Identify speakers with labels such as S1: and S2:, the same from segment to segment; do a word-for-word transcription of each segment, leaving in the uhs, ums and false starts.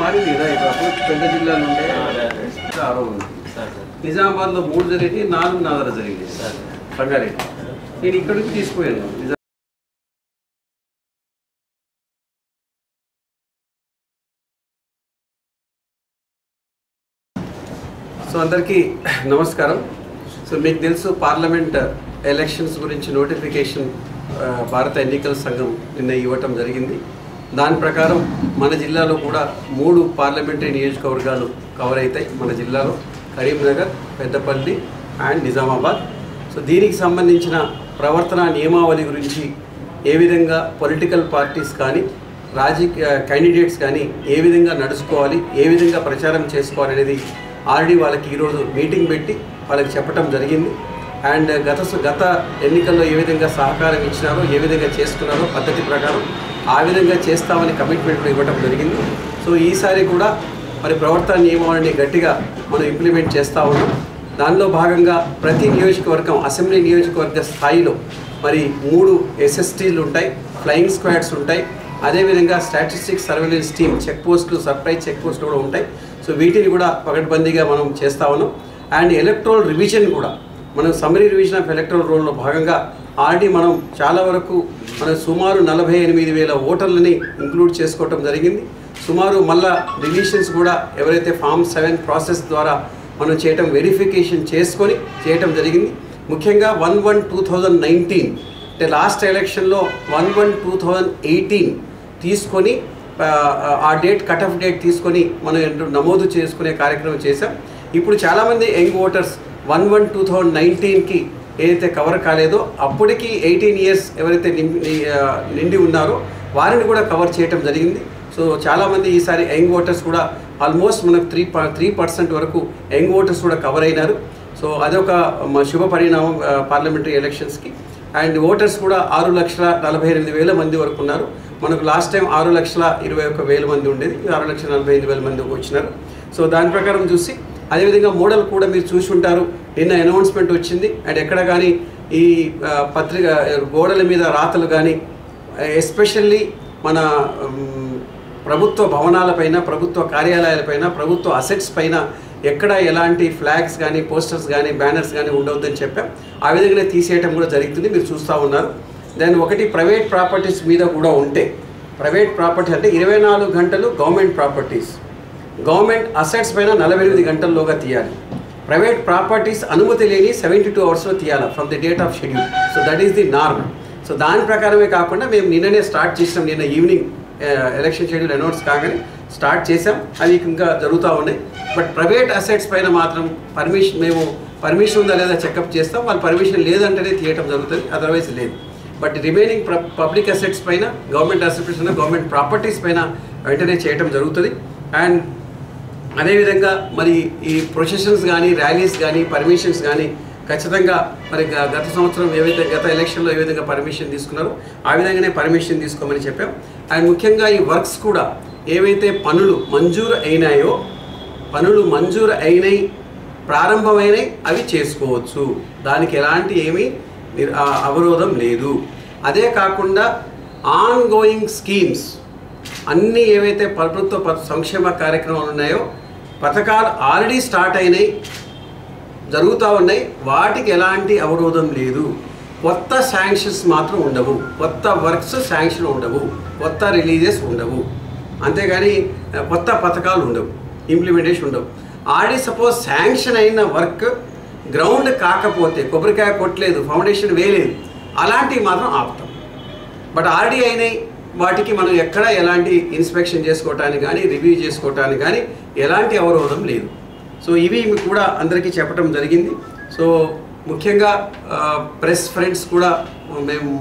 S1: మారింది కదా ఇప్పుడు పెద్ద జిల్లాలు ఉంటే ఆరో ఉంది నిజామాబాద్లో మూడు జరిగి నాలుగు నాలుగు జరిగింది రంగారెడ్డి నేను ఇక్కడికి తీసుకుపోయాను సో అందరికీ నమస్కారం సో మీకు తెలుసు పార్లమెంట్ ఎలక్షన్స్ గురించి నోటిఫికేషన్ భారత ఎన్నికల సంఘం నిన్న ఇవ్వటం జరిగింది దాని ప్రకారం మన జిల్లాలో కూడా మూడు పార్లమెంటరీ నియోజకవర్గాలు కవర్ అవుతాయి మన జిల్లాలో కరీంనగర్ పెద్దపల్లి అండ్ నిజామాబాద్ సో దీనికి సంబంధించిన ప్రవర్తన నియమావళి గురించి ఏ విధంగా పొలిటికల్ పార్టీస్ కానీ రాజకీయ క్యాండిడేట్స్ కానీ ఏ విధంగా నడుచుకోవాలి ఏ విధంగా ప్రచారం చేసుకోవాలి అనేది ఆల్రెడీ వాళ్ళకి ఈరోజు మీటింగ్ పెట్టి వాళ్ళకి చెప్పడం జరిగింది అండ్ గత గత ఎన్నికల్లో ఏ విధంగా సహకారం ఇచ్చినారో ఏ విధంగా చేసుకున్నారో పద్ధతి ప్రకారం ఆ విధంగా చేస్తామని కమిట్మెంట్ ఇవ్వడం జరిగింది సో ఈసారి కూడా మరి ప్రవర్తన నియమావళిని గట్టిగా మనం ఇంప్లిమెంట్ చేస్తూ ఉన్నాం దానిలో భాగంగా ప్రతి నియోజకవర్గం అసెంబ్లీ నియోజకవర్గ స్థాయిలో మరి మూడు ఎస్ఎస్టీలు ఉంటాయి ఫ్లయింగ్ స్క్వాడ్స్ ఉంటాయి అదేవిధంగా స్టాటిస్టిక్స్ సర్వేలెన్స్ టీమ్ చెక్ పోస్టులు సర్ప్రైజ్ చెక్ పోస్టులు కూడా ఉంటాయి సో వీటిని కూడా పకడ్బందీగా మనం చేస్తా ఉన్నాం అండ్ ఎలక్ట్రల్ రివిజన్ కూడా మనం సమ్మరీ రివిజన్ ఆఫ్ ఎలక్ట్రల్ రోల్లో భాగంగా ఆల్రెడీ మనం చాలా వరకు మన సుమారు నలభై ఎనిమిది వేల ఓటర్లని ఇంక్లూడ్ చేసుకోవటం జరిగింది సుమారు మళ్ళా డిలీషన్స్ కూడా ఎవరైతే ఫామ్ సెవెన్ ప్రాసెస్ ద్వారా మనం చేయటం వెరిఫికేషన్ చేసుకొని చేయటం జరిగింది ముఖ్యంగా one one two thousand nineteen అంటే లాస్ట్ ఎలక్షన్లో one one two thousand eighteen తీసుకొని ఆ డేట్ కట్ ఆఫ్ డేట్ తీసుకొని మనం నమోదు చేసుకునే కార్యక్రమం చేశాం ఇప్పుడు చాలామంది young voters one one two thousand నైన్టీన్కి ఏదైతే కవర్ కాలేదో అప్పటికి ఎయిటీన్ ఇయర్స్ ఎవరైతే నిండి ఉన్నారో వారిని కూడా కవర్ చేయటం జరిగింది సో చాలామంది ఈసారి యంగ్ ఓటర్స్ కూడా ఆల్మోస్ట్ మనకు త్రీ త్రీ పర్సెంట్ వరకు యంగ్ ఓటర్స్ కూడా కవర్ అయినారు సో అదొక శుభ పరిణామం పార్లమెంటరీ ఎలక్షన్స్కి అండ్ ఓటర్స్ కూడా ఆరు లక్షల నలభై ఎనిమిది వేల మంది వరకు ఉన్నారు మనకు లాస్ట్ టైం ఆరు లక్షల ఇరవై ఒక్క వేల మంది ఉండేది ఆరు లక్షల నలభై ఎనిమిది వేల మంది వచ్చినారు సో దాని ప్రకారం చూసి అదేవిధంగా మోడల్ కూడా మీరు చూసి ఉంటారు నిన్న అనౌన్స్మెంట్ వచ్చింది అండ్ ఎక్కడ కానీ ఈ పత్రిక గోడల మీద రాతలు కానీ ఎస్పెషల్లీ మన ప్రభుత్వ భవనాలపైన ప్రభుత్వ కార్యాలయాలపైన ప్రభుత్వ అసెట్స్ పైన ఎక్కడ ఎలాంటి ఫ్లాగ్స్ కానీ పోస్టర్స్ కానీ బ్యానర్స్ కానీ ఉండవద్దని చెప్పాం ఆ విధంగానే తీసేయటం కూడా జరుగుతుంది మీరు చూస్తూ ఉన్నారు దెన్ ఒకటి ప్రైవేట్ ప్రాపర్టీస్ మీద కూడా ఉంటే ప్రైవేట్ ప్రాపర్టీ అంటే ఇరవై నాలుగు గంటలు గవర్నమెంట్ ప్రాపర్టీస్ గవర్నమెంట్ అసెట్స్ పైన నలభై ఎనిమిది గంటల్లోగా తీయాలి ప్రైవేట్ ప్రాపర్టీస్ అనుమతి లేని సెవెంటీ టూ అవర్స్లో తీయాలి from the date of schedule so that is the norm so దాని ప్రకారమే కాకుండా మేము నిన్ననే స్టార్ట్ చేసాం నిన్న ఈవినింగ్ ఎలక్షన్ షెడ్యూల్ అనౌన్స్ కాగానే స్టార్ట్ చేసాం అవి ఇంకా జరుగుతూ ఉన్నాయి బట్ ప్రైవేట్ అసెట్స్ పైన మాత్రం పర్మిషన్ మేము పర్మిషన్ ఉందా లేదా చెకప్ చేస్తాం వాళ్ళు పర్మిషన్ లేదంటేనే తీయటం జరుగుతుంది అదర్వైజ్ లేదు బట్ రిమైనింగ్ పబ్లిక్ అసెట్స్ పైన గవర్నమెంట్ అసెట్స్ పైన గవర్నమెంట్ ప్రాపర్టీస్ పైన వెంటనే చేయటం జరుగుతుంది అండ్ అదేవిధంగా మరి ఈ ప్రొసెషన్స్ కానీ ర్యాలీస్ కానీ పర్మిషన్స్ కానీ ఖచ్చితంగా మరి గత సంవత్సరం ఏవైతే గత ఎలక్షన్లో ఏ విధంగా పర్మిషన్ తీసుకున్నారో ఆ విధంగానే పర్మిషన్ తీసుకోమని చెప్పాం అండ్ ముఖ్యంగా ఈ వర్క్స్ కూడా ఏవైతే పనులు మంజూరు అయినాయో పనులు మంజూరు అయినాయి ప్రారంభమైనవి అవి చేసుకోవచ్చు దానికి ఎలాంటి ఏమీ అవరోధం లేదు అదే కాకుండా ఆన్ గోయింగ్ స్కీమ్స్ అన్నీ ఏవైతే ప్రభుత్వ సంక్షేమ కార్యక్రమాలు ఉన్నాయో పథకాలు ఆల్రెడీ స్టార్ట్ అయినాయి జరుగుతూ ఉన్నాయి వాటికి ఎలాంటి అవరోధం లేదు కొత్త శాంక్షన్స్ మాత్రం ఉండవు కొత్త వర్క్స్ శాంక్షన్ ఉండవు కొత్త రిలీజెస్ ఉండవు అంతేగాని కొత్త పథకాలు ఉండవు ఇంప్లిమెంటేషన్ ఉండవు ఆల్రెడీ సపోజ్ శాంక్షన్ అయిన వర్క్ గ్రౌండ్ కాకపోతే కొబ్బరికాయ కొట్టలేదు ఫౌండేషన్ వేయలేదు అలాంటివి మాత్రం ఆపుతాం బట్ ఆల్రెడీ అయినాయి వాటికి మనం ఎక్కడ ఎలాంటి ఇన్స్పెక్షన్ చేసుకోవటానికి కానీ రివ్యూ చేసుకోవటానికి కానీ ఎలాంటి అవరోధం లేదు సో ఇవి కూడా అందరికీ చెప్పడం జరిగింది సో ముఖ్యంగా ప్రెస్ ఫ్రెండ్స్ కూడా మేము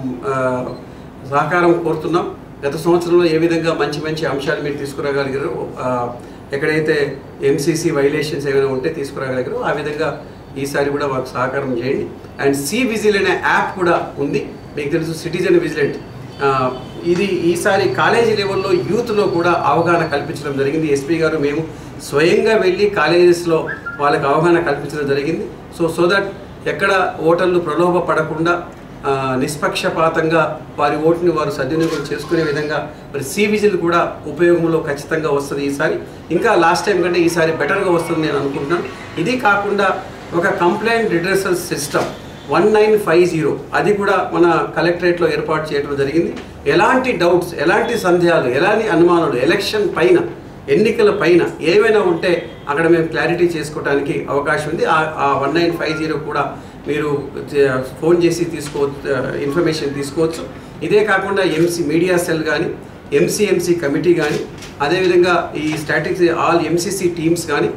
S1: సహకారం కోరుతున్నాం గత సంవత్సరంలో ఏ విధంగా మంచి మంచి అంశాలు మీరు తీసుకురాగలిగారో ఎక్కడైతే ఎంసీసీ వైలేషన్స్ ఏమైనా ఉంటే తీసుకురాగలిగారో ఆ విధంగా ఈసారి కూడా మాకు సహకారం చేయండి అండ్ సి విజిల్ అనే యాప్ కూడా ఉంది మీకు తెలుసు సిటిజన్ విజిలెంట్ ఇది ఈసారి కాలేజీ లెవెల్లో యూత్లో కూడా అవగాహన కల్పించడం జరిగింది ఎస్పీ గారు మేము స్వయంగా వెళ్ళి కాలేజెస్లో వాళ్ళకి అవగాహన కల్పించడం జరిగింది సో సో దట్ ఎక్కడ ఓటర్లు ప్రలోభ పడకుండా నిష్పక్షపాతంగా వారి ఓటుని వారు సద్వినియోగం చేసుకునే విధంగా మరి సి విజిల్ కూడా ఉపయోగంలో ఖచ్చితంగా వస్తుంది ఈసారి. ఇంకా లాస్ట్ టైం కంటే ఈసారి బెటర్గా వస్తుంది నేను అనుకుంటున్నాను. ఇది కాకుండా ఒక complaint redressal system one nine five zero అది కూడా మన కలెక్టరేట్లో ఏర్పాటు చేయడం జరిగింది. ఎలాంటి డౌట్స్, ఎలాంటి సందేహాలు, ఎలాంటి అనుమానాలు ఎలక్షన్ పైన, ఎన్నికల పైన ఏవైనా ఉంటే అక్కడ మేము క్లారిటీ చేసుకోవడానికి అవకాశం ఉంది. ఆ వన్ నైన్ ఫైవ్ జీరో కూడా మీరు ఫోన్ చేసి తీసుకోవచ్చు, ఇన్ఫర్మేషన్ తీసుకోవచ్చు. ఇదే కాకుండా ఎంసీ మీడియా సెల్ కానీ, ఎంసీఎంసీ కమిటీ కానీ, అదేవిధంగా ఈ స్టాటిక్స్ ఆల్ ఎంసీసీ టీమ్స్ కానీ,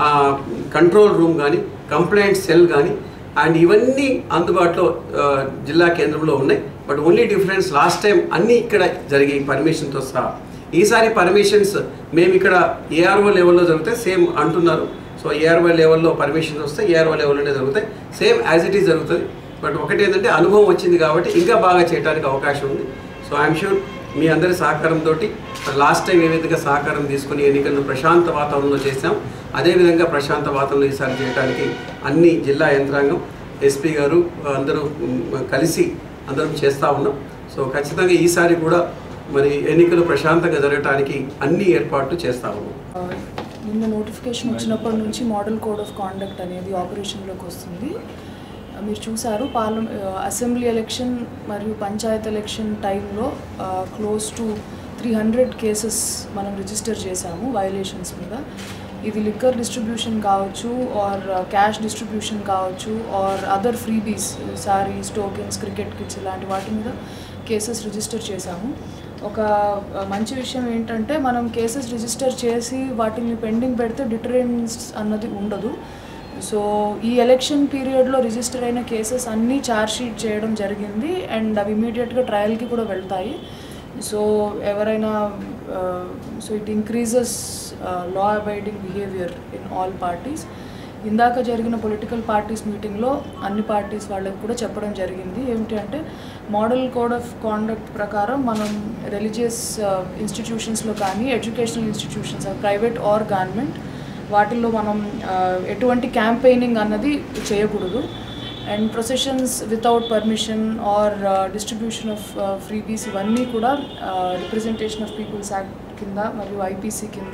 S1: కంట్రోల్ రూమ్ కానీ, కంప్లైంట్ సెల్ కానీ, అండ్ ఇవన్నీ అందుబాటులో జిల్లా కేంద్రంలో ఉన్నాయి. But only difference last time అన్నీ ఇక్కడ జరిగాయి పర్మిషన్తో సహా. ఈసారి పర్మిషన్స్ మేము ఇక్కడ ఏఆర్ఓ లెవెల్లో జరుగుతాయి సేమ్ అంటున్నారు. సో ఏఆర్ఓ లెవెల్లో పర్మిషన్స్ వస్తే ఏఆర్ఓ లెవెల్లోనే జరుగుతాయి, సేమ్ యాజ్ ఇట్ ఈస్ జరుగుతుంది. బట్ ఒకటి ఏంటంటే అనుభవం వచ్చింది కాబట్టి ఇంకా బాగా చేయడానికి అవకాశం ఉంది. సో ఐఎమ్ షూర్ మీ అందరి సహకారంతో లాస్ట్ టైం ఏ విధంగా సహకారం తీసుకుని ఎన్నికలను ప్రశాంత వాతావరణంలో చేశాం, అదేవిధంగా ప్రశాంత వాతావరణంలో ఈసారి చేయడానికి అన్ని జిల్లా యంత్రాంగం, ఎస్పీ గారు అందరూ కలిసి అందరం చేస్తూ ఉన్నాం. సో ఖచ్చితంగా ఈసారి కూడా మరి ఎన్నికలు ప్రశాంతంగా జరగడానికి అన్ని ఏర్పాట్లు చేస్తూ ఉన్నాం.
S2: నిన్న నోటిఫికేషన్ వచ్చినప్పటి నుంచి మోడల్ కోడ్ ఆఫ్ కాండక్ట్ అనేది ఆపరేషన్లోకి వస్తుంది. మీరు చూసారు పార్లమెంట్, అసెంబ్లీ ఎలక్షన్ మరియు పంచాయత్ ఎలక్షన్ టైంలో close to three hundred cases మనం రిజిస్టర్ చేశాము వైలేషన్స్ మీద. ఇది లిక్కర్ డిస్ట్రిబ్యూషన్ కావచ్చు, ఆర్ క్యాష్ డిస్ట్రిబ్యూషన్ కావచ్చు, or other freebies, saris, tokens, cricket kits ఇలాంటి వాటి మీద కేసెస్ రిజిస్టర్ చేశాము. ఒక మంచి విషయం ఏంటంటే మనం కేసెస్ రిజిస్టర్ చేసి వాటిని పెండింగ్ పెడితే డిటరెన్స్ అన్నది ఉండదు. సో ఈ ఎలక్షన్ పీరియడ్లో రిజిస్టర్ అయిన కేసెస్ అన్నీ ఛార్జ్ షీట్ చేయడం జరిగింది అండ్ అవి ఇమీడియట్గా ట్రయల్కి కూడా వెళ్తాయి. సో ఎవరైనా so it increases law abiding behaviour in all parties. ఇందాక జరిగిన పొలిటికల్ పార్టీస్ మీటింగ్లో అన్ని పార్టీస్ వాళ్ళకి కూడా చెప్పడం జరిగింది ఏమిటి అంటే మోడల్ కోడ్ ఆఫ్ కాండక్ట్ ప్రకారం మనం రిలీజియస్ ఇన్స్టిట్యూషన్స్లో కానీ, educational institutions private or government వాటిల్లో మనం ఎటువంటి క్యాంపెయినింగ్ అన్నది చేయకూడదు. And processions without permission or distribution of freebies ఇవన్నీ కూడా రిప్రజెంటేషన్ ఆఫ్ పీపుల్స్ యాక్ట్ కింద మరియు ఐపీసీ కింద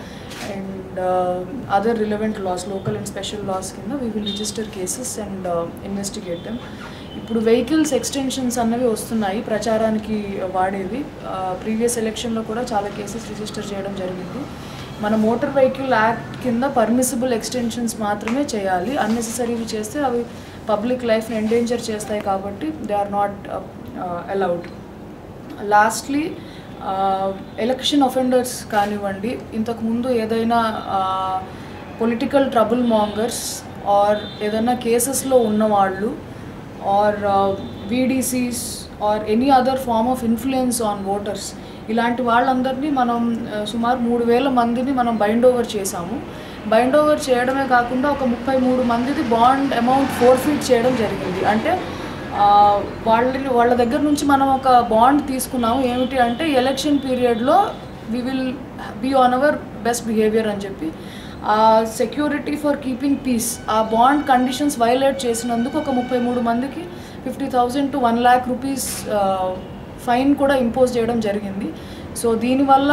S2: and other relevant laws, local and special laws కింద we will register cases and investigate them. ఇప్పుడు వెహికల్స్ ఎక్స్టెన్షన్స్ అన్నవి వస్తున్నాయి ప్రచారానికి వాడేవి. ప్రీవియస్ ఎలక్షన్లో కూడా చాలా కేసెస్ రిజిస్టర్ చేయడం జరిగింది. మన మోటార్ వెహికల్ యాక్ట్ కింద పర్మిసిబుల్ ఎక్స్టెన్షన్స్ మాత్రమే చేయాలి. అన్నెసెసరీవి చేస్తే అవి పబ్లిక్ లైఫ్ని ఎండేంజర్ చేస్తాయి కాబట్టి they are not allowed. Lastly election offenders కానివ్వండి, ఇంతకుముందు ఏదైనా పొలిటికల్ ట్రబుల్ మాంగర్స్ ఆర్ ఏదైనా కేసెస్లో ఉన్నవాళ్ళు or VDCs or any other form of influence on voters ఇలాంటి వాళ్ళందరినీ మనం సుమారు మూడు వేల మందిని మనం బైండ్ ఓవర్ చేశాము. బైండ్ ఓవర్ చేయడమే కాకుండా ఒక ముప్పై మూడు మందిది బాండ్ అమౌంట్ ఫోర్ ఫీట్ చేయడం జరిగింది. అంటే వాళ్ళని వాళ్ళ దగ్గర నుంచి మనం ఒక బాండ్ తీసుకున్నాము ఏమిటి అంటే ఎలక్షన్ పీరియడ్లో we will be on our best behaviour అని చెప్పి. సెక్యూరిటీ ఫర్ కీపింగ్ పీస్ ఆ బాండ్ కండిషన్స్ వైలేట్ చేసినందుకు ఒక ముప్పై మూడు మందికి fifty thousand to one lakh rupees fine కూడా ఇంపోజ్ చేయడం జరిగింది. సో దీనివల్ల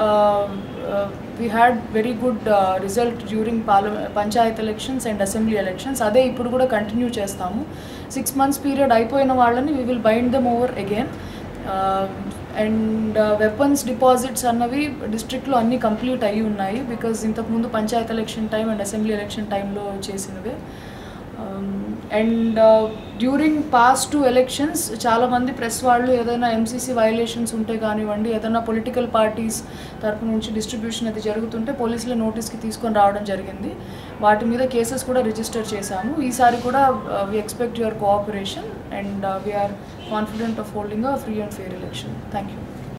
S2: we had very good result during parliament panchayat elections and assembly elections. అదే ఇప్పుడు కూడా కంటిన్యూ చేస్తాము. సిక్స్ మంత్స్ పీరియడ్ అయిపోయిన వాళ్ళని we will bind them over again. And weapons deposits అన్నవి డిస్ట్రిక్ట్లో అన్నీ కంప్లీట్ అయ్యి ఉన్నాయి బికాజ్ ఇంతకుముందు panchayat election time and assembly election టైంలో చేసినవే. And during past two elections చాలామంది ప్రెస్ వాళ్ళు ఏదైనా ఎంసీసీ వైలేషన్స్ ఉంటే కానివ్వండి, ఏదైనా పొలిటికల్ పార్టీస్ తరపు నుంచి డిస్ట్రిబ్యూషన్ అది జరుగుతుంటే పోలీసుల నోటీస్కి తీసుకొని రావడం జరిగింది. వాటి మీద కేసెస్ కూడా రిజిస్టర్ చేశాము. ఈసారి కూడా we expect your cooperation and we are confident of holding a free and fair election. Thank you.